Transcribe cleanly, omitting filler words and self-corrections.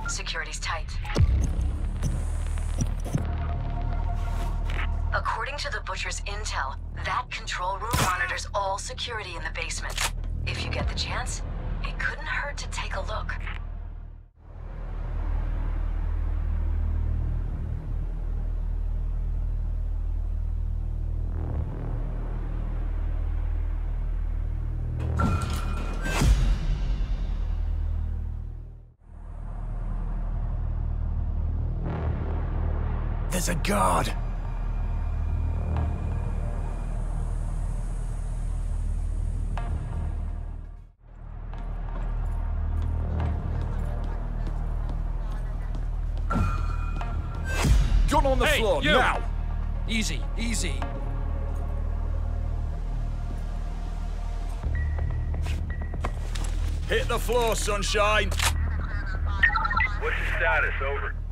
Security's tight. According to the Butcher's intel, that control room monitors all security in the basement. If you get the chance, it couldn't hurt to take a look. There's a guard. Gun on the floor, you. now! Easy, easy. Hit the floor, sunshine! What's your status? Over.